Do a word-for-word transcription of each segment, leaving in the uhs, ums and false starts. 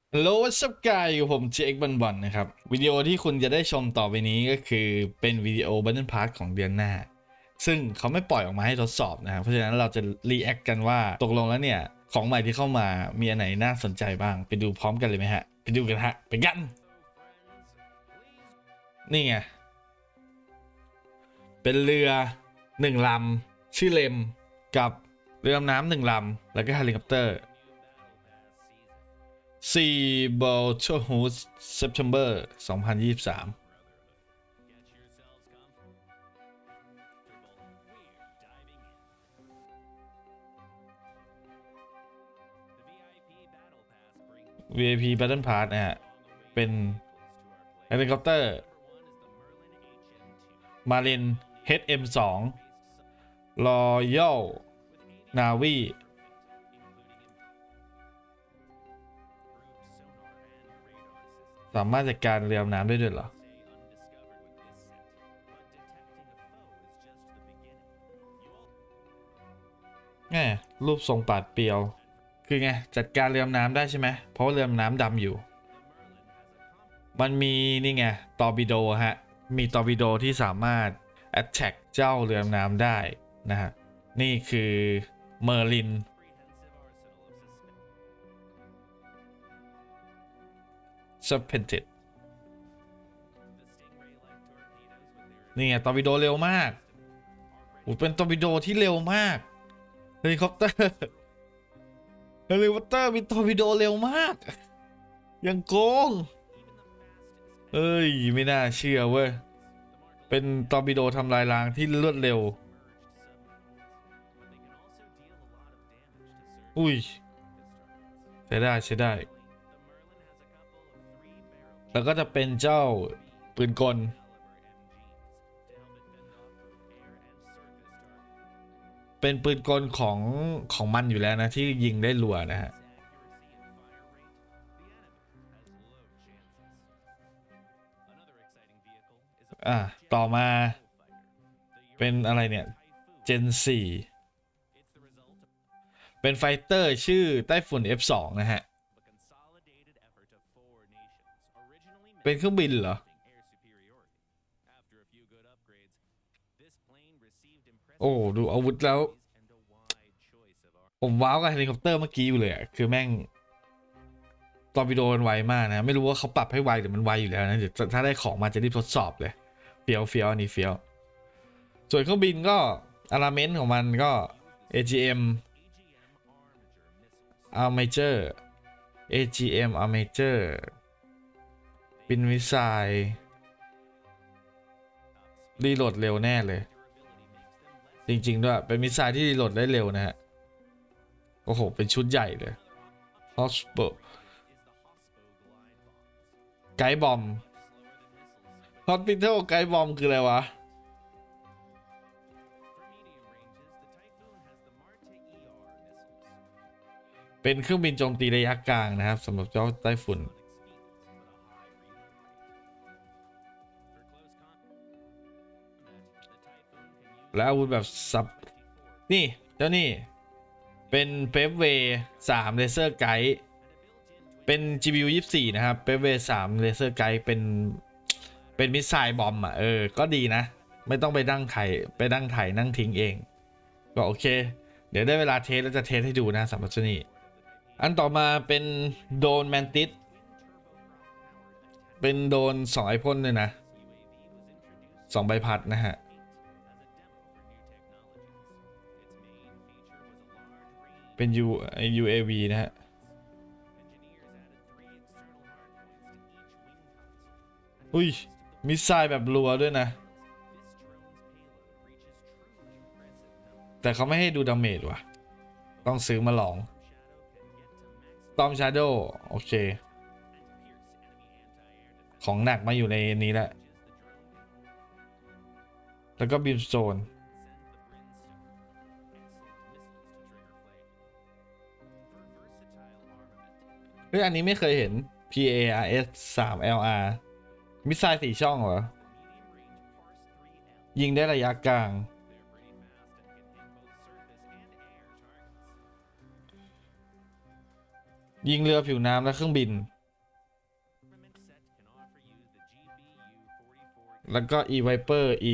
ฮัลโหลวัสดุกายอยู่ผมเจเอ็กบันบันนะครับวิดีโอที่คุณจะได้ชมต่อไปนี้ก็คือเป็นวิดีโอบันเทิลพาร์ทของเดือนหน้าซึ่งเขาไม่ปล่อยออกมาให้ทดสอบนะครับเพราะฉะนั้นเราจะรีแอคกันว่าตกลงแล้วเนี่ยของใหม่ที่เข้ามามีอันไหนน่าสนใจบ้างไปดูพร้อมกันเลยไหมฮะไปดูกันฮะไปกันนี่ไงเป็นเรือหนึ่งลำชื่อเลมกับเรือดำน้ำหนึ่งลำแล้วก็เฮลิคอปเตอร์ Sea Brotherhood September สองพันยี่สิบสาม วี ไอ พี Battle Pass นะฮะเป็นเฮลิคอปเตอร์ Marine เอช เอ็ม ทู Royal Navy สามารถจัดการเรือดำน้ำได้ด้วยเหรอแง่รูปทรงปาดเปรียว คือไง จัดการเรือดำน้ำได้ใช่ไหม เพราะว่าเรือดำน้ำดำอยู่ มันมีนี่ไง ตอร์ปิโดฮะ มีตอร์ปิโดที่สามารถ attack เจ้าเรือดำน้ำได้นะฮะ นี่คือเมอร์ลิน Serpented นี่ไงตอร์ปิโดเร็วมากโอ้เป็นตอร์ปิโดที่เร็วมากเฮลิคอปเตอร์เฮลิคอปเตอร์มีตอร์ปิโดเร็วมากยังโกงเอ้ยไม่น่าเชื่อเว้ยเป็นตอร์ปิโดทำลายล้างที่รวดเร็วอุ้ยใช้ได้ใช้ได้แล้วก็จะเป็นเจ้าปืนกลเป็นปืนกลของของมันอยู่แล้วนะที่ยิงได้รัวนะฮะอ่ะต่อมาเป็นอะไรเนี่ยเจนสี่เป็นไฟเตอร์ชื่อไต้ฝุ่น เอฟ ทู นะฮะเป็นเครื่องบินเหรอโอ้ดูอาวุธแล้วผมว้าวกับเฮลิคอปเตอร์เมื่อกี้อยู่เลยอะคือแม่งตอร์ปิโดมันไวมากนะไม่รู้ว่าเขาปรับให้ไวหรือมันไวอยู่แล้วนะเดี๋ยวถ้าได้ของมาจะรีบทดสอบเลยเฟี้ยวเฟี้ยวอันนี้เฟี้ยวส่วนเครื่องบินก็อาราเมนต์ของมันก็ เอ จี เอ็ม Armature เอ จี เอ็ม Armature บินมิสไซล์รีโหลดเร็วแน่เลยจริงๆด้วยเป็นมิสไซล์ที่รีโหลดได้เร็วนะฮะโอ้โหเป็นชุดใหญ่เลย Hotspot ไกด์บอม Hospital ไกด์บอมคืออะไรวะเป็นเครื่องบินโจมตีระยะกลางนะครับสำหรับเจ้าไต้ฝุ่นและอาวุธแบบซับนี่เจ้านี่เป็นเปฟเวย์สามเลเซอร์ไกด์เป็น จี พี ยู ยี่สิบสี่นะครับเปฟเวย์สามเลเซอร์ไกด์เป็นเป็นมิสไซล์บอมอ่ะเออก็ดีนะไม่ต้องไปนั่งไถไปนั่งไถนั่งทิ้งเองก็โอเคเดี๋ยวได้เวลาเทสแล้วจะเทสให้ดูนะสำหรับเจ้านี่อันต่อมาเป็นโดนแมนติสเป็นโดนสองไอพ่นเลยนะสองใบพัดนะฮะเป็น U ยู เอ วี นะฮะอุ้ยมิสไซล์แบบรัวด้วยนะแต่เขาไม่ให้ดูดาเมจว่ะต้องซื้อมาลองตอมชาโดโอเคของหนักมาอยู่ในนี้แหละแล้วก็บิมโซนเฮ้ยอันนี้ไม่เคยเห็น พี เอ อาร์ เอส สาม แอล อาร์ มิสไซล์สี่ช่องเหรอยิงได้ระยะกลางยิงเรือผิวน้ำและเครื่องบินแล้วก็ E Viper E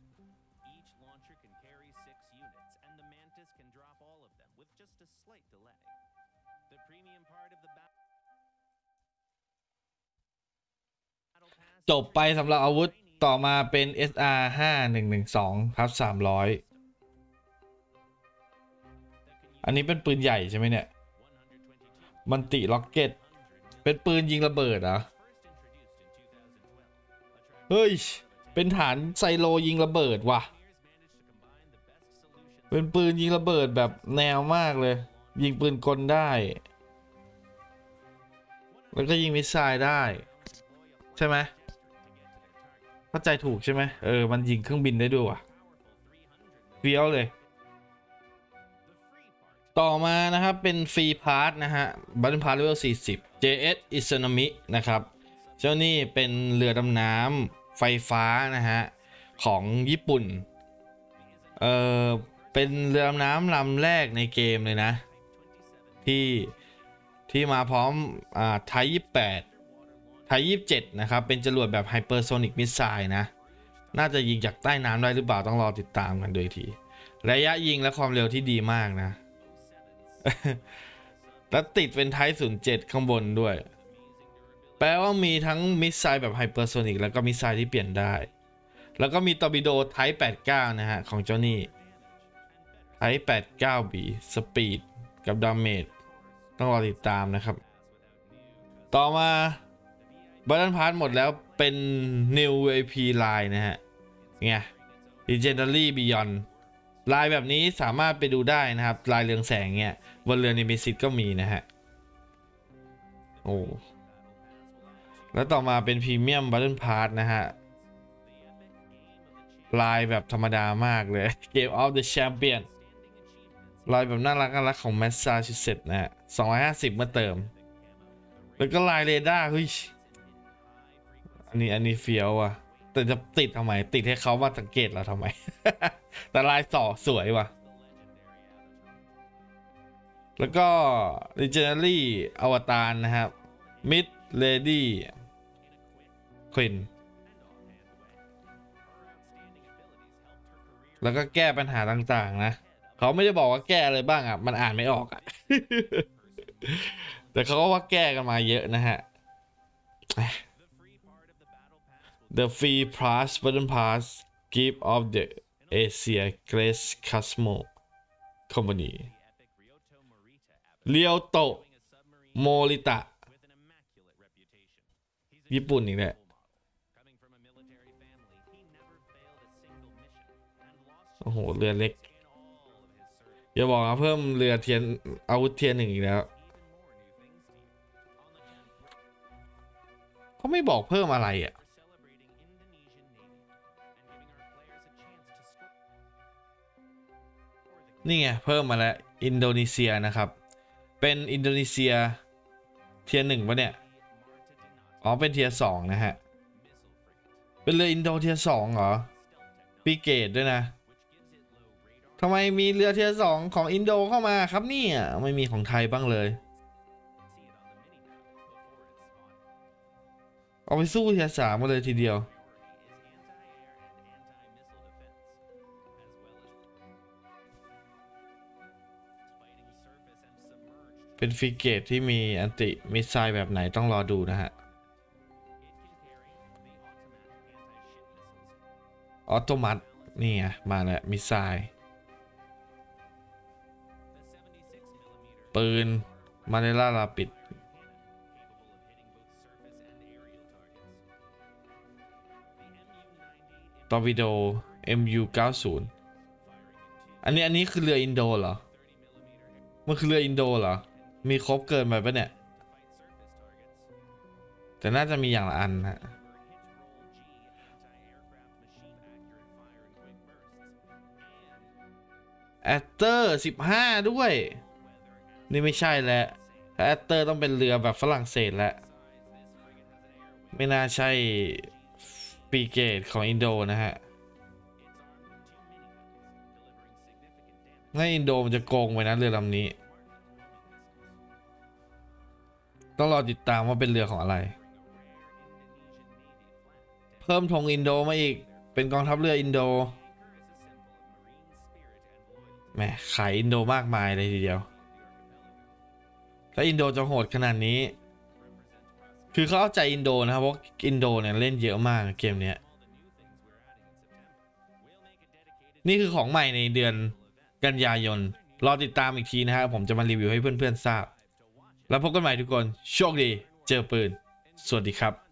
จบไปสำหรับอาวุธต่อมาเป็น เอส อาร์ ห้าหนึ่งหนึ่งสองทับสามร้อยอันนี้เป็นปืนใหญ่ใช่ไหมเนี่ยมันติล็อกเก็ตเป็นปืนยิงระเบิดเหรอเฮ้ยเป็นฐานไซโลยิงระเบิดว่ะเป็นปืนยิงระเบิดแบบแนวมากเลยยิงปืนกลได้แล้วก็ยิงมิสไซล์ได้ใช่ไหมเข้าใจถูกใช่ไหมเออมันยิงเครื่องบินได้ด้วยว่ะเฟี้ยวเลยต่อมานะครับเป็นฟรีพาร์ทนะฮะบัตเทิลพาร์ทเลเวลสี่สิบ เจ เอส อิซึนามินะครับเจ้านี่เป็นเรือดำน้ำไฟฟ้านะฮะของญี่ปุ่นเออเป็นเรือดำน้ำลำแรกในเกมเลยนะที่ที่มาพร้อมอ่าไทยี่สิบแปดไทยี่สิบเจ็ดนะครับเป็นจรวดแบบไฮเปอร์โซนิกมิสไซล์นะน่าจะยิงจากใต้น้ำได้หรือเปล่าต้องรอติดตามกันโดยทีระยะยิงและความเร็วที่ดีมากนะ แล้วติดเป็นไทป์ศูนย์เจ็ดข้างบนด้วยแปลว่ามีทั้งมิสไซล์แบบไฮเปอร์โซนิกแล้วก็มิสไซล์ที่เปลี่ยนได้แล้วก็มีตอร์ปิโดไทป์แปดสิบเก้านะฮะของเจ้านี่ไทป์แปดสิบเก้า บี สปีดกับดาเมจต้องรอติดตามนะครับต่อมาบัตเทิลพาร์ทหมดแล้วเป็น New วี ไอ พี Line นะฮะไง Legendary Beyond ลายแบบนี้สามารถไปดูได้นะครับลายเรืองแสงเนี่ยบนเรือนิมิซิตก็มีนะฮะโอ้แล้วต่อมาเป็นพรีเมียมบัตเทิลพาร์ทนะฮะลายแบบธรรมดามากเลย Game of the Champion ลายแบบน่ารักน่ารักของแมสซาชูเซตส์นะฮะสองร้อยห้าสิบมาเติมแล้วก็ลายเรดาร์เฮ้ยอันนี้อันนี้เฟี้ยวอ่ะแต่จะติดทำไมติดให้เขามาสังเกตเราทำไม แต่ลายต่อสวยว่ะแล้วก็ Legendary อวตารนะครับ Mid Lady Queen แล้วก็แก้ปัญหาต่างๆนะเขาไม่ได้บอกว่าแก้อะไรบ้างอ่ะมันอ่านไม่ออกอ่ะ แต่เขาก็ว่าแก้กันมาเยอะนะฮะ The Free Pass Button Pass Gift of the Asia Grace Cosmo Company เรียวโตะโมริตะญี่ปุ่นอีกแหละโอ้โหเรือเล็กอย่าบอกนะเพิ่มเรือเทียนอาวุธเทียนหนึ่งอีกแล้วเขาไม่บอกเพิ่มอะไรอ่ะนี่ไงเพิ่มมาแล้วอินโดนีเซียนะครับเป็นอินโดนีเซียเทียร์หนึ่งปะเนี่ยอ๋อเป็นเทียร์สองนะฮะเป็นเรืออินโดเทียร์สองเหรอปีเกตด้วยนะทำไมมีเรือเทียร์สองของอินโดเข้ามาครับเนี่ยไม่มีของไทยบ้างเลยเอาไปสู้เทียร์สามมาเลยทีเดียวเป็นฟริเกตที่มีอันติมิสไซล์แบบไหนต้องรอดูนะฮะออโตมัตนี่ไงมาแล้วมิสไซล์ปืนมาเนล่าลาปิดตอร์ปิโด เอ็ม ยู เก้าสิบ อันนี้อันนี้คือเรืออินโดเหรอมันคือเรืออินโดเหรอมีครบเกินไปปะเนี่ยแต่น่าจะมีอย่างละอันฮะแอตเตอร์สิบห้าด้วยนี่ไม่ใช่แล้วแอตเตอร์ต้องเป็นเรือแบบฝรั่งเศสแล้วไม่น่าใช่ปีเกตของอินโดนะฮะถ้าอินโดมันจะโกงไปนะเรือลำนี้ต้องรอติดตามว่าเป็นเรือของอะไรเพิ่มธงอินโดมาอีกเป็นกองทัพเรืออินโดแหมขายอินโดมากมายเลยทีเดียวถ้าอินโดจะโหดขนาดนี้คือเขาเอาใจอินโดนะครับเพราะอินโดเนี่ยเล่นเยอะมากเกมเนี้ยนี่คือของใหม่ในเดือนกันยายนรอติดตามอีกทีนะครับผมจะมารีวิวให้เพื่อนๆทราบแล้วพบกันใหม่ทุกคนโชคดีเจอปืนสวัสดีครับ